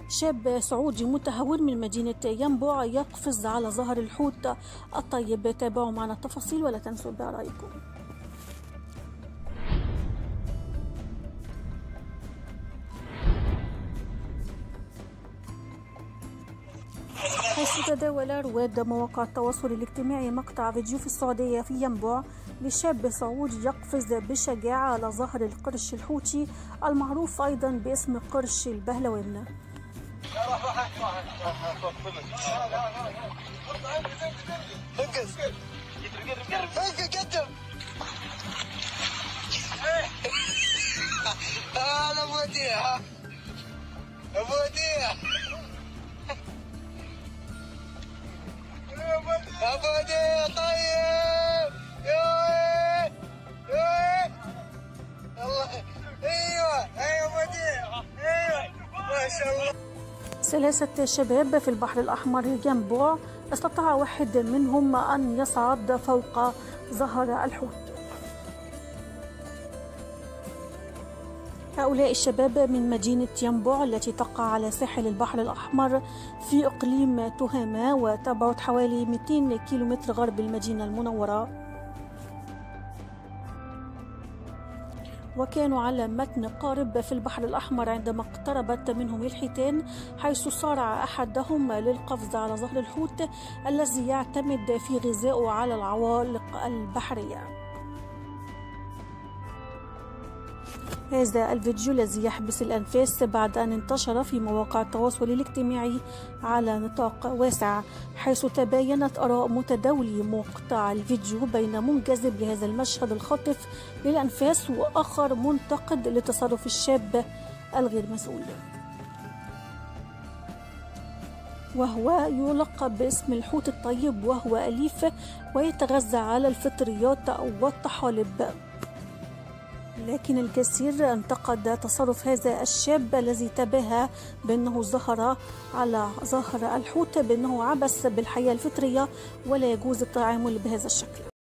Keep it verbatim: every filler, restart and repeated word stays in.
شاب سعودي متهور من مدينة ينبع يقفز على ظهر الحوت الطيب. تابعوا معنا التفاصيل ولا تنسوا بآرائكم. حيث تداول رواد مواقع التواصل الاجتماعي مقطع فيديو في السعودية في ينبع لشاب سعودي يقفز بشجاعة على ظهر القرش الحوتي المعروف أيضا باسم قرش البهلوان. ابو وديع طيب يوه يوه الله ايوه ايوه ابو وديع ايوه ما شاء الله. ثلاثة شباب في البحر الأحمر ينبع استطاع واحد منهم أن يصعد فوق ظهر الحوت. هؤلاء الشباب من مدينة ينبع التي تقع على ساحل البحر الأحمر في إقليم تهامة وتبعد حوالي مئتين كيلومتر غرب المدينة المنورة، وكانوا على متن قارب في البحر الأحمر عندما اقتربت منهم الحيتان، حيث صارع أحدهم للقفز على ظهر الحوت الذي يعتمد في غذائه على العوالق البحرية. هذا الفيديو الذي يحبس الأنفاس بعد أن انتشر في مواقع التواصل الاجتماعي على نطاق واسع، حيث تباينت آراء متداولي مقطع الفيديو بين منجذب لهذا المشهد الخاطف للأنفاس وآخر منتقد لتصرف الشاب الغير مسؤول، وهو يلقب باسم الحوت الطيب، وهو أليف ويتغذى على الفطريات والطحالب. لكن الكثير انتقد تصرف هذا الشاب الذي تباهى بأنه ظهر على ظهر الحوت بأنه عبث بالحياة الفطرية ولا يجوز التعامل بهذا الشكل.